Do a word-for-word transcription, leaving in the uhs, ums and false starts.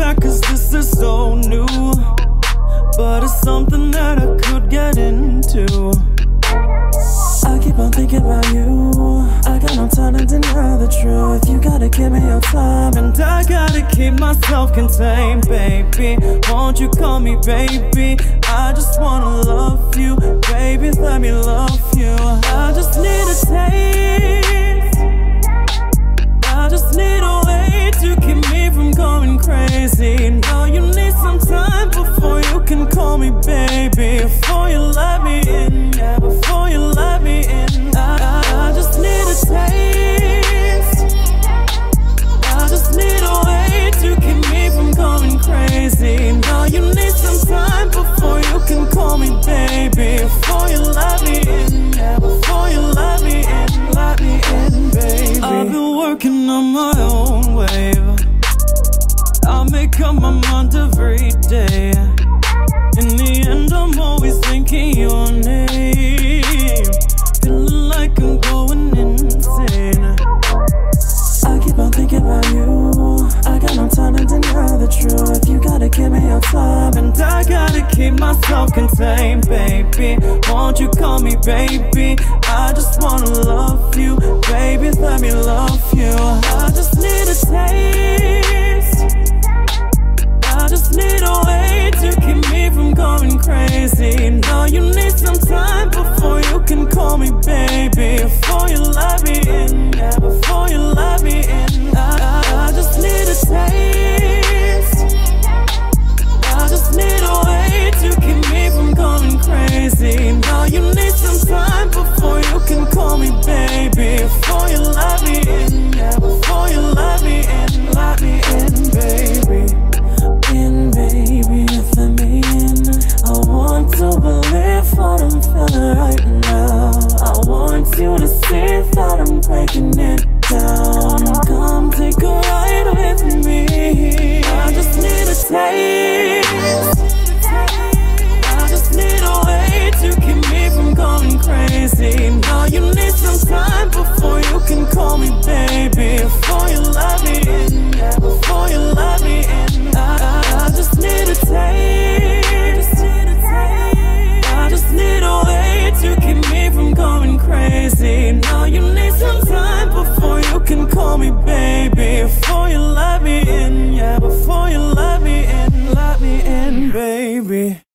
back cause this is so new, but it's something that I could get into. I keep on thinking about you, I got no time to deny the truth. You gotta give me your time, and I gotta keep myself contained, baby. Won't you call me baby? I just wanna love you, baby, let me love you. I just need a taste, I just need a way to keep me from going crazy. Now you need some time before you can call me baby, before you let me in, yeah, before you let me in. I, I, I just need a taste, I just need a way to keep me from going crazy. Now you need some time before you can call me baby, before you let me in, yeah, before you let me in, let me in, baby. I've been working on my own wave, I make up my mind every day. In the end I'm always thinking your name, feeling like I'm going insane. I keep on thinking about you, I got no time to deny the truth. You gotta give me your time, and I gotta keep myself contained, baby. Won't you call me baby? I just wanna love you, baby, let me love you. I just need a taste, I just need a way to keep me from going crazy. Now you need some time before you can call me baby, before you let me in, yeah, before you let me in. I, I, I just need a taste, I just need a way to keep me from going crazy. Now you need some time before you can call me baby, before you let me in, yeah, before you let me in, let me in, baby. In, baby, let me in. I want to believe what I'm feeling right now. I want you to see that I'm breaking it down. Come take a ride with me. I just need a taste, I just need a way to keep me from going crazy. Now you need some time before you can call me baby, before you let me in, yeah, before you let me in. I, I, I just need a taste, I just need a way to keep me from going crazy. Now you need some time before you can call me baby, before you let me in, yeah, before you let me in, let me in, baby.